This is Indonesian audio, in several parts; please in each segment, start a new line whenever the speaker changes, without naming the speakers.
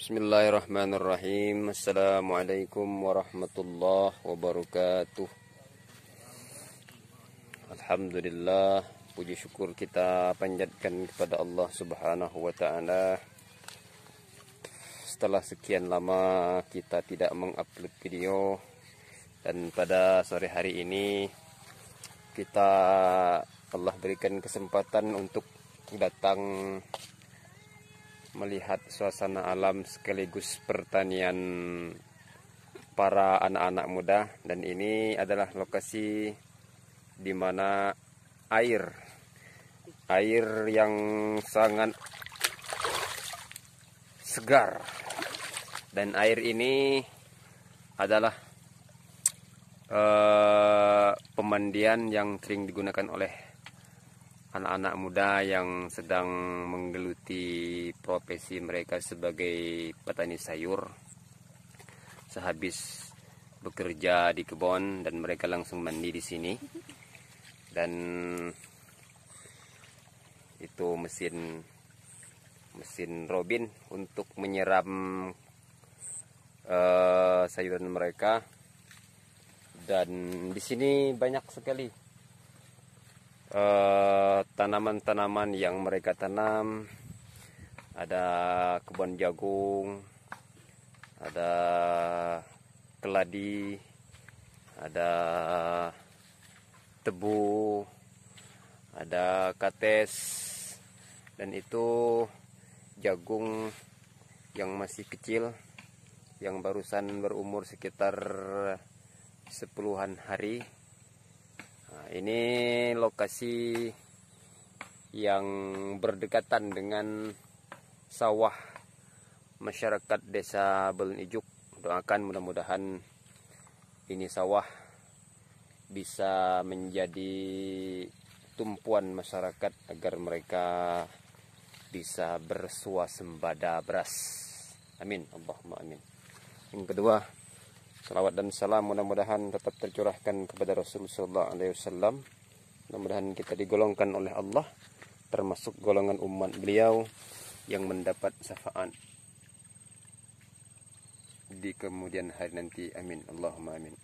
Bismillahirrahmanirrahim. Assalamualaikum warahmatullahi wabarakatuh. Alhamdulillah, puji syukur kita panjatkan kepada Allah Subhanahu wa taala. Setelah sekian lama kita tidak mengupload video, dan pada sore hari ini kita Allah berikan kesempatan untuk datang melihat suasana alam sekaligus pertanian para anak-anak muda. Dan ini adalah lokasi di mana air yang sangat segar, dan air ini adalah pemandian yang sering digunakan oleh anak-anak muda yang sedang menggeluti profesi mereka sebagai petani sayur. Sehabis bekerja di kebun, dan mereka langsung mandi di sini. Dan itu mesin robin untuk menyiram sayuran mereka. Dan di sini banyak sekali tanaman-tanaman yang mereka tanam. Ada kebun jagung, ada keladi, ada tebu, ada kates, dan itu jagung yang masih kecil, yang barusan berumur sekitar 10-an hari. Nah, ini lokasi yang berdekatan dengan sawah masyarakat desa Belun Ijuk. Doakan mudah-mudahan ini sawah bisa menjadi tumpuan masyarakat agar mereka bisa bersuasembada beras. Amin, Allahumma amin. Yang kedua, salawat dan salam mudah-mudahan tetap tercurahkan kepada Rasulullah SAW. Mudah-mudahan kita digolongkan oleh Allah termasuk golongan umat beliau yang mendapat syafaat di kemudian hari nanti. Amin, Allahumma amin.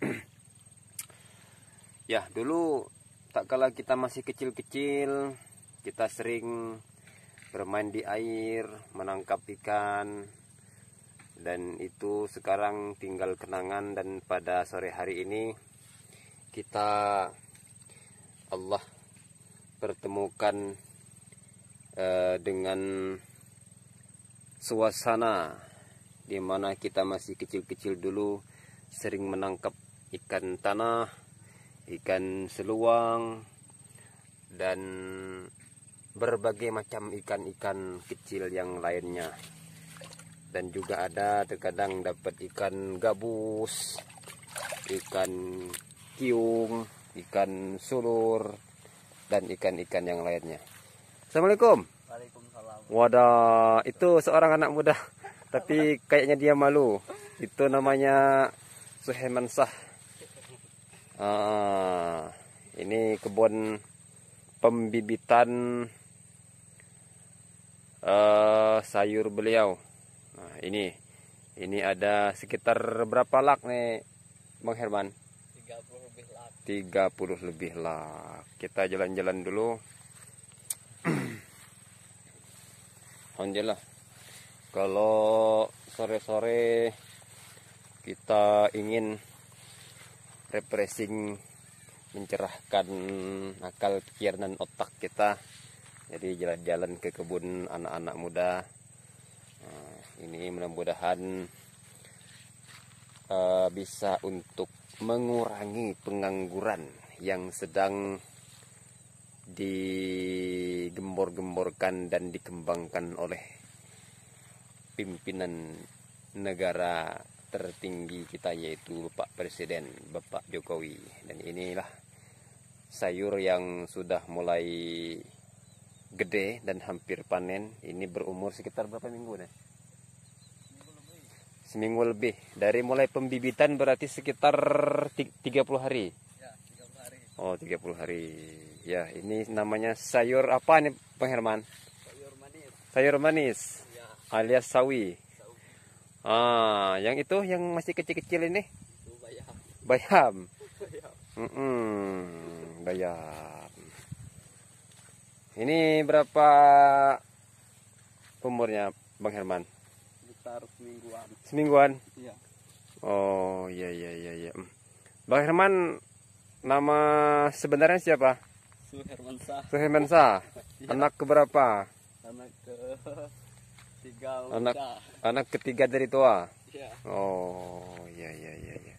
Ya, dulu tak kala kita masih kecil-kecil, kita sering bermain di air, menangkap ikan. Dan itu sekarang tinggal kenangan. Dan pada sore hari ini kita Allah pertemukan dengan suasana di mana kita masih kecil-kecil dulu sering menangkap ikan tanah, ikan seluang, dan berbagai macam ikan-ikan kecil yang lainnya. Dan juga ada terkadang dapat ikan gabus, ikan kiung, ikan sulur, dan ikan-ikan yang lainnya. Assalamualaikum.
Waalaikumsalam.
Wadah, itu seorang anak muda, tapi kayaknya dia malu. Itu namanya Suheman Sah. Ini kebun pembibitan sayur beliau. Nah, ini ada sekitar berapa lak nih, Bang Herman?
30 lebih lak.
30 lebih lak. Kita jalan-jalan dulu. Alhamdulillah, kalau sore-sore kita ingin refreshing, mencerahkan akal, pikiran, dan otak kita, jadi jalan-jalan ke kebun anak-anak muda. Nah, ini mudah-mudahan bisa untuk mengurangi pengangguran yang sedang digembor-gemborkan dan dikembangkan oleh pimpinan negara tertinggi kita, yaitu Bapak Presiden, Bapak Jokowi. Dan inilah sayur yang sudah mulai gede dan hampir panen. Ini berumur sekitar berapa minggu nih? Seminggu lebih. Dari mulai pembibitan berarti sekitar 30 hari.
Ya, 30 hari.
Oh, 30 hari. Ya, ini namanya sayur apa nih, Bang Herman?
Sayur manis.
Sayur manis,
Ya,
alias sawi.
sawi.
Yang itu yang masih kecil-kecil ini
Itu bayam.
bayam.
Bayam.
Bayam. Ini berapa umurnya Bang Herman?
Sekitar semingguan.
Semingguan.
Iya.
Oh iya iya iya iya. Bang Herman, nama sebenarnya siapa?
Suhermansyah.
Suhermansyah.
Iya.
Anak keberapa?
Anak ke tiga
Anak
udah.
anak ketiga dari tua.
Iya.
Oh iya iya iya iya.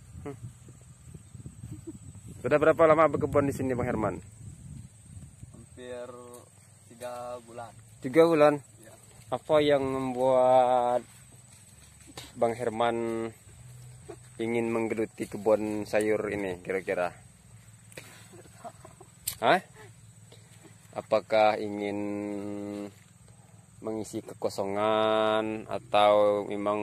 Sudah berapa lama berkebun di sini Bang Herman?
Hampir 3 bulan.
3 bulan.
Iya.
Apa yang membuat Bang Herman ingin menggeluti kebun sayur ini kira-kira? Hah? Apakah ingin mengisi kekosongan atau memang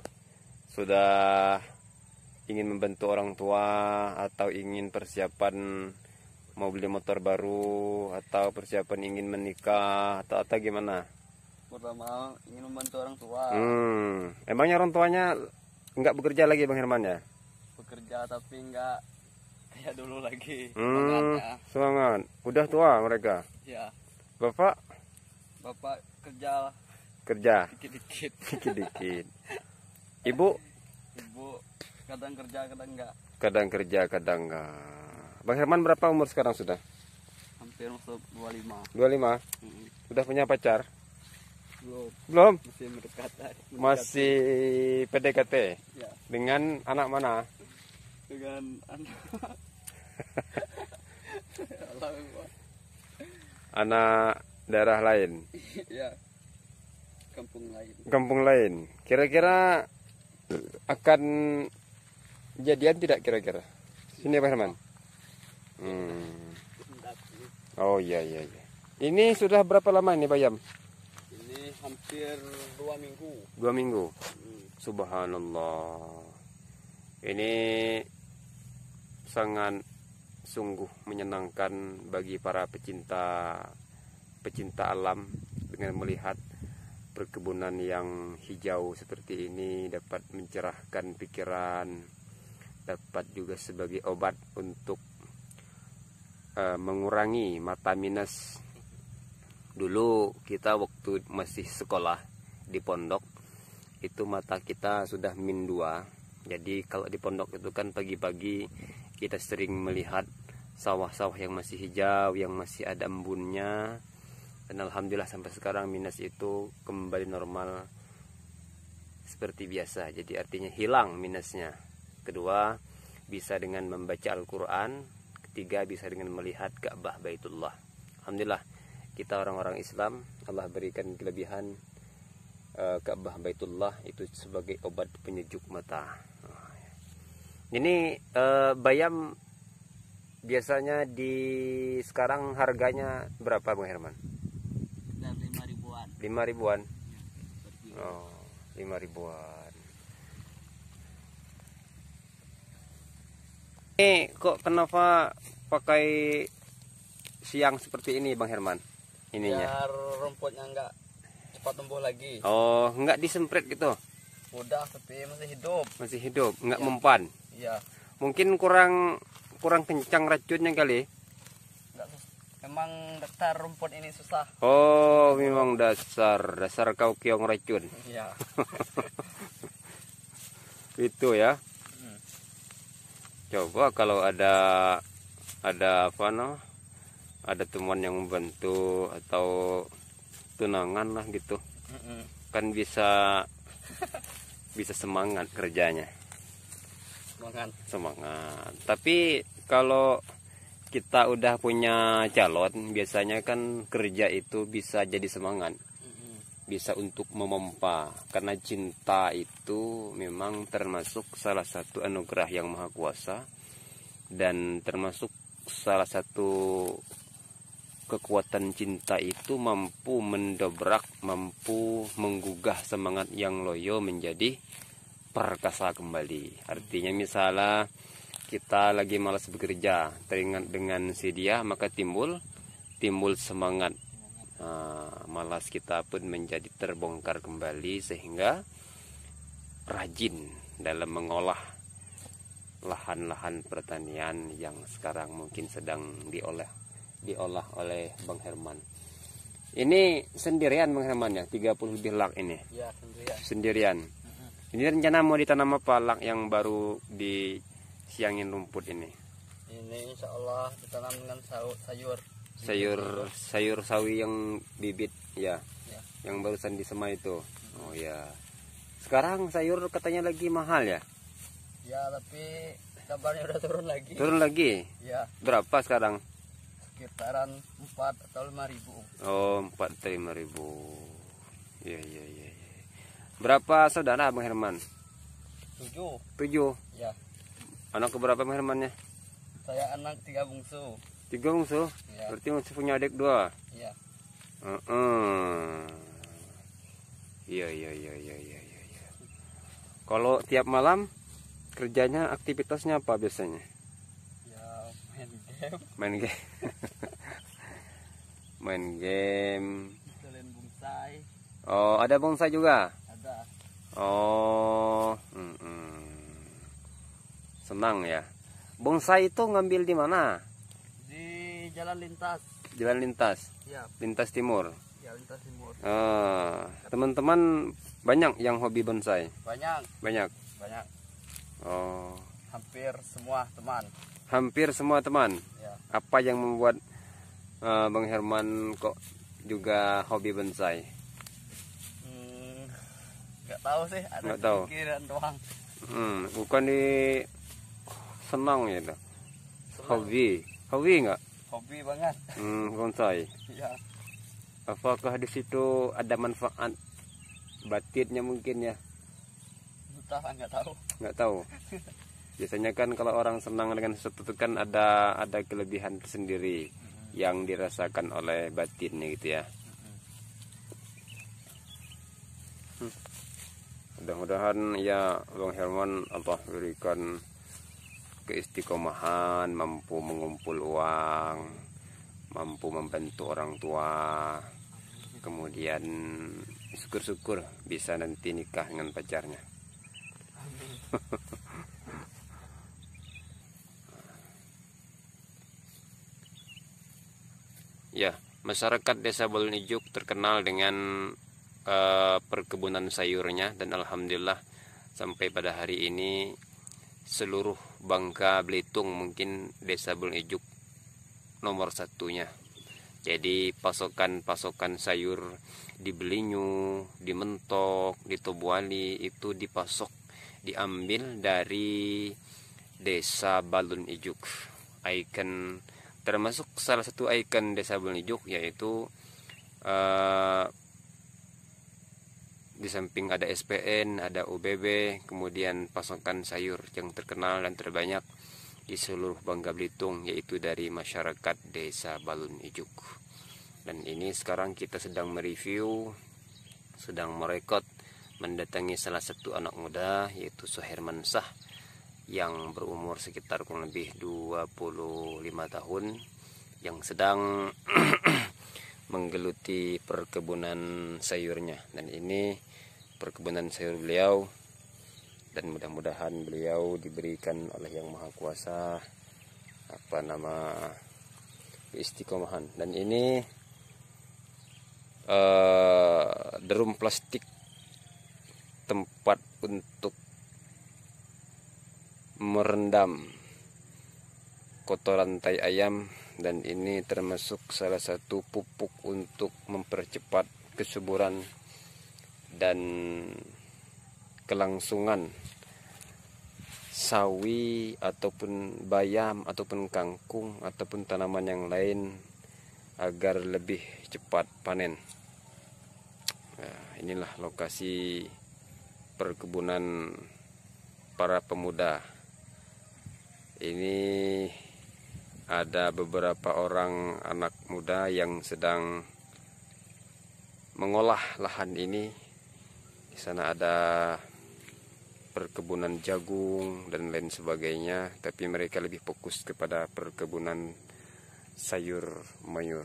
sudah ingin membantu orang tua atau ingin persiapan mau beli motor baru atau persiapan ingin menikah atau gimana?
Pertama ingin membantu orang tua.
Emangnya orang tuanya nggak bekerja lagi Bang Herman ya?
Bekerja tapi nggak kayak dulu lagi.
Semangat. Udah tua mereka.
Ya.
Bapak
Bapak kerja
kerja
dikit-dikit.
dikit-dikit. Ibu
Ibu kadang kerja kadang enggak.
kadang kerja kadang enggak. Bang Herman berapa umur sekarang sudah?
Hampir masuk 25.
25. Sudah punya pacar?
Belum.
Belum?
Masih mendekati.
Masih PDKT?
Ya.
Dengan anak mana?
Dengan anak.
Anak daerah lain?
Ya. Kampung lain.
Kampung lain. Kira-kira akan jadian tidak kira-kira? Sini Pak Herman. Oh iya iya iya. Ini sudah berapa lama ini bayam?
Ini hampir 2 minggu.
2 minggu. Subhanallah. Ini sangat sungguh menyenangkan bagi para pecinta alam dengan melihat perkebunan yang hijau seperti ini dapat mencerahkan pikiran, dapat juga sebagai obat untuk mengurangi mata minus. Dulu kita waktu masih sekolah di pondok itu mata kita sudah -2. Jadi kalau di pondok itu kan pagi-pagi kita sering melihat sawah-sawah yang masih hijau, yang masih ada embunnya. Dan alhamdulillah sampai sekarang minus itu kembali normal seperti biasa. Jadi artinya hilang minusnya. Kedua, bisa dengan membaca Al-Quran. Ketiga, bisa dengan melihat Ka'bah Baitullah. Alhamdulillah kita orang-orang Islam Allah berikan kelebihan Ka'bah Baitullah itu sebagai obat penyejuk mata. Ini bayam biasanya di sekarang harganya berapa Bang Herman?
Dan 5 ribuan.
5 ribuan.
Ya,
Oh, 5 ribuan. Ini kok kenapa pakai siang seperti ini Bang Herman? Ininya.
biar rumputnya enggak cepat tumbuh lagi.
Oh, enggak disemprit gitu.
Udah tapi masih hidup.
Masih hidup, enggak
Ya.
mempan.
Iya.
Mungkin kurang kencang racunnya kali.
Memang dasar rumput ini susah.
Oh, memang dasar kau kiong racun.
Iya.
Itu ya. Coba kalau ada apa no? Ada teman yang membantu atau tunangan lah gitu. Kan bisa semangat kerjanya. Semangat. Tapi kalau kita udah punya calon, biasanya kan kerja itu bisa jadi semangat. Bisa untuk memompa. Karena cinta itu memang termasuk salah satu anugerah yang maha kuasa. Dan termasuk salah satu kekuatan cinta itu mampu mendobrak, mampu menggugah semangat yang loyo menjadi perkasa kembali. Artinya misalnya kita lagi malas bekerja, teringat dengan si dia, maka timbul semangat. Malas kita pun menjadi terbongkar kembali sehingga rajin dalam mengolah lahan-lahan pertanian yang sekarang mungkin sedang diolah oleh Bang Herman. Ini sendirian Bang Herman ya, 30 lebih lak ini?
Ya,
Sendirian. Ini rencana mau ditanam apa lak yang baru disiangin rumput ini?
Ini insya Allah ditanam dengan sayur.
Sayur sawi yang bibit ya,
Ya.
yang barusan disemai itu. Oh ya. Sekarang sayur katanya lagi mahal ya?
Ya, tapi kabarnya udah turun lagi.
Turun lagi?
Ya,
Berapa sekarang?
sekitaran 4 atau 5.000.
Oh, 4 atau 5.000. Iya. Berapa saudara Bang Herman?
7.
7.
Ya,
Anak keberapa Bang Hermannya?
saya anak 3 bungsu.
3 bungsu?
Ya.
Berarti masih punya adik 2?
Ya,
Iya. Kalau tiap malam kerjanya aktivitasnya apa biasanya?
ya main game,
Main game. Main game.
selain bonsai
Oh, ada bonsai juga?
ada.
Oh, senang ya. Bonsai itu ngambil di mana?
Di jalan lintas.
Jalan lintas,
Ya,
lintas timur.
ya lintas timur.
Teman-teman banyak yang hobi bonsai.
Banyak.
Banyak. Oh,
Hampir semua teman.
hampir semua teman.
Ya,
Apa yang membuat Bang Herman kok juga hobi bonsai?
nggak tahu sih, ada
Nggak tahu.
pikiran doang.
Bukan di senang ya, itu. Hobi nggak?
Hobi banget.
Bonsai.
Ya,
Apakah di situ ada manfaat batinnya mungkin ya?
entah, nggak tahu.
Nggak tahu. Biasanya kan kalau orang senang dengan sesuatu itu kan ada kelebihan tersendiri yang dirasakan oleh batinnya gitu ya. Mudah-mudahan ya Bang Herman Allah berikan keistiqomahan, mampu mengumpul uang, mampu membantu orang tua, kemudian syukur-syukur bisa nanti nikah dengan pacarnya. Ya, masyarakat Desa Balun Ijuk terkenal dengan perkebunan sayurnya, dan alhamdulillah sampai pada hari ini seluruh Bangka Belitung mungkin Desa Balun Ijuk nomor satunya. Jadi pasokan sayur di Belinyu, di Mentok, di Tobuali itu diambil dari Desa Balun Ijuk. Termasuk salah satu ikon Desa Balun Ijuk yaitu di samping ada SPN, ada UBB, kemudian pasokan sayur yang terkenal dan terbanyak di seluruh Bangka Belitung yaitu dari masyarakat Desa Balun Ijuk. Dan ini sekarang kita sedang mereview, sedang merekod mendatangi salah satu anak muda yaitu Suherman Shah yang berumur sekitar kurang lebih 25 tahun yang sedang menggeluti perkebunan sayurnya. Dan ini perkebunan sayur beliau, dan mudah-mudahan beliau diberikan oleh Yang Maha Kuasa istiqomahan. Dan ini drum plastik tempat untuk merendam kotoran tai ayam, dan ini termasuk salah satu pupuk untuk mempercepat kesuburan dan kelangsungan sawi ataupun bayam ataupun kangkung ataupun tanaman yang lain agar lebih cepat panen. Nah, inilah lokasi perkebunan para pemuda. Ini ada beberapa orang anak muda yang sedang mengolah lahan ini. Di sana ada perkebunan jagung dan lain sebagainya, tapi mereka lebih fokus kepada perkebunan sayur mayur.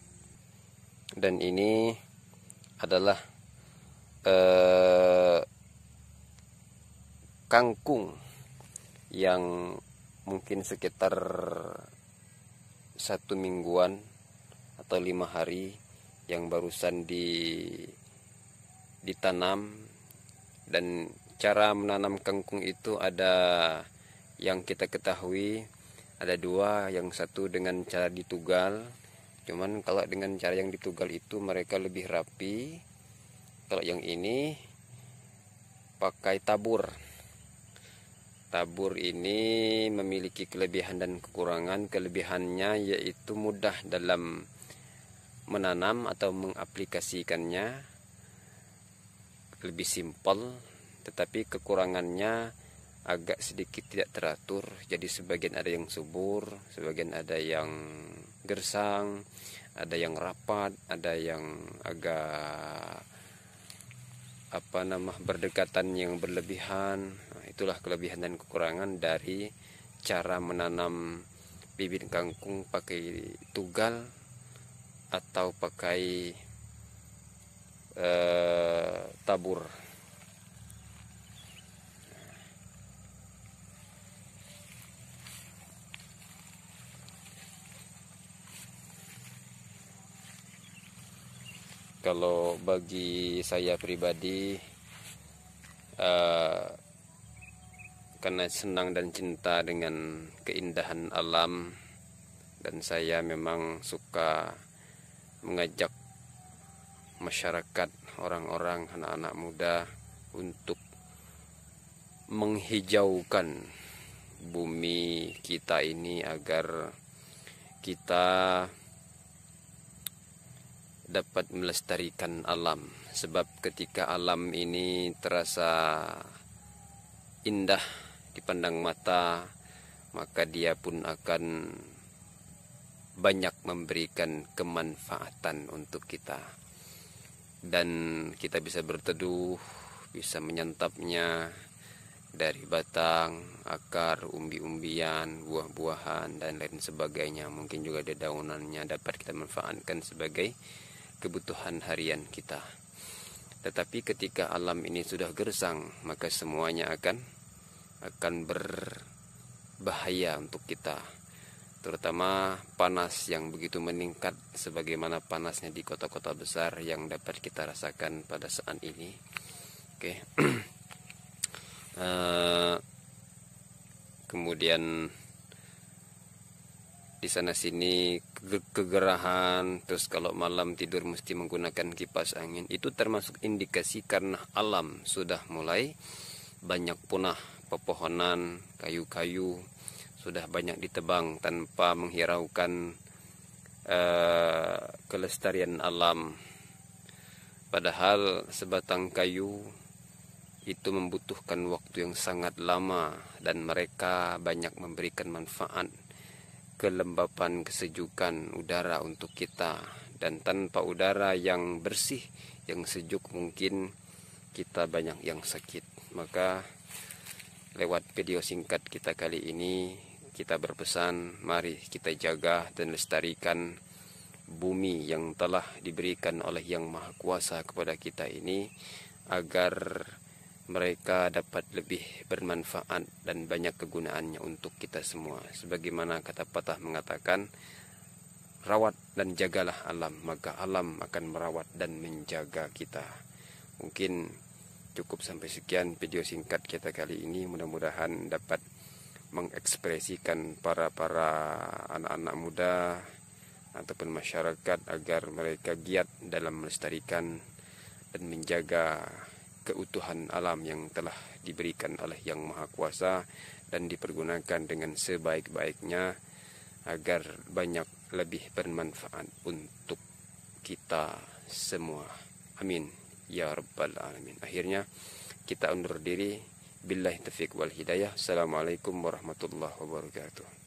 Dan ini adalah kangkung yang mungkin sekitar 1 mingguan atau 5 hari yang barusan ditanam. Dan cara menanam kangkung itu ada yang kita ketahui ada 2, yang satu dengan cara ditugal. Cuman kalau dengan cara yang ditugal itu mereka lebih rapi. Kalau yang ini pakai tabur. Tabur ini memiliki kelebihan dan kekurangan. Kelebihannya yaitu mudah dalam menanam atau mengaplikasikannya, lebih simpel. Tetapi kekurangannya agak sedikit tidak teratur. Jadi sebagian ada yang subur, sebagian ada yang gersang, ada yang rapat, ada yang agak berdekatan yang berlebihan. Nah, itulah kelebihan dan kekurangan dari cara menanam bibit kangkung pakai tugal atau pakai tabur. Kalau bagi saya pribadi, karena senang dan cinta dengan keindahan alam, dan saya memang suka mengajak masyarakat, orang-orang, anak-anak muda untuk menghijaukan bumi kita ini agar kita dapat melestarikan alam. Sebab ketika alam ini terasa indah dipandang mata, maka dia pun akan banyak memberikan kemanfaatan untuk kita. Dan kita bisa berteduh, bisa menyantapnya dari batang, akar, umbi-umbian, buah-buahan, dan lain sebagainya. Mungkin juga daunannya dapat kita manfaatkan sebagai kebutuhan harian kita. Tetapi ketika alam ini sudah gersang, maka semuanya akan berbahaya untuk kita. Terutama panas yang begitu meningkat sebagaimana panasnya di kota-kota besar yang dapat kita rasakan pada saat ini. Oke. Kemudian di sana sini kegerahan, terus kalau malam tidur mesti menggunakan kipas angin. Itu termasuk indikasi karena alam sudah mulai banyak punah. Pepohonan, kayu-kayu sudah banyak ditebang tanpa menghiraukan kelestarian alam. Padahal sebatang kayu itu membutuhkan waktu yang sangat lama, dan mereka banyak memberikan manfaat, kelembapan, kesejukan udara untuk kita. Dan tanpa udara yang bersih, yang sejuk, mungkin kita banyak yang sakit. Maka lewat video singkat kita kali ini, kita berpesan, mari kita jaga dan lestarikan bumi yang telah diberikan oleh Yang Maha Kuasa kepada kita ini, agar mereka dapat lebih bermanfaat dan banyak kegunaannya untuk kita semua. Sebagaimana kata patah mengatakan, rawat dan jagalah alam, maka alam akan merawat dan menjaga kita. Mungkin cukup sampai sekian video singkat kita kali ini. Mudah-mudahan dapat mengekspresikan para anak-anak muda ataupun masyarakat agar mereka giat dalam melestarikan dan menjaga keutuhan alam yang telah diberikan oleh Yang Maha Kuasa dan dipergunakan dengan sebaik-baiknya agar banyak lebih bermanfaat untuk kita semua. Amin ya rabbal alamin. Akhirnya kita undur diri. Billahi taufiq wal hidayah. Assalamualaikum warahmatullahi wabarakatuh.